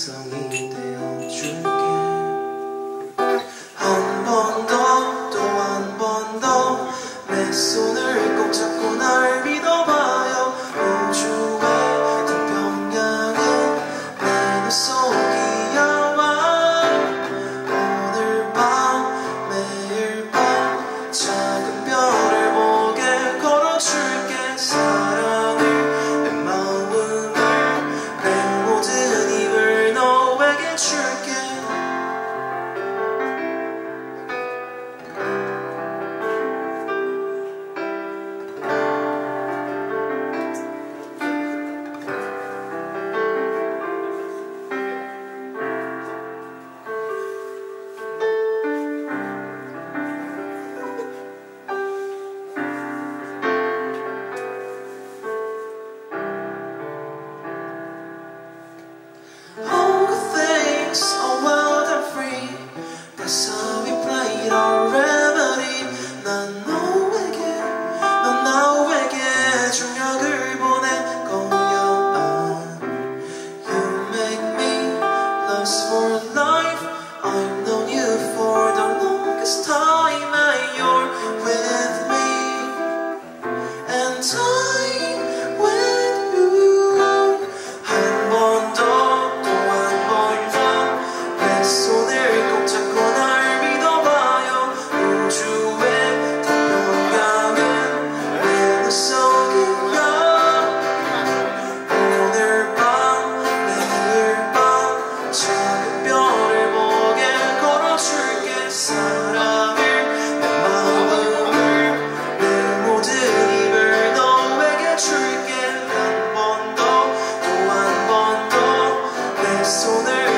엉덩이 되어줄게. 한 번 더, 또 한 번 더 내 손을 꼭 잡고 날 믿어봐요. 우주의 태평양은 내 눈 속이야. 오늘 밤 매일 밤 작은 별을 보게 걸어줄게. 사랑을 내 마음을 내 모든 힘을 너에게 줄게. All the things are wild and free. That's how we played our remedy. 난 너에게 중력을 보낸 거야. You make me last for life. I've known you for the longest time, and you're with me, and I'm with you. 한 번 더, 또 한 번 더 내 손을 꼭 잡고 날 믿어봐요. 우주의 태평양은 내 눈 속이야. 오늘 밤 매일 밤 작은 별을 보게 걸어줄게. 사랑을 내 마음을 내 모든 힘을 너에게 줄게. 한 번 더, 또 한 번 더 내 손을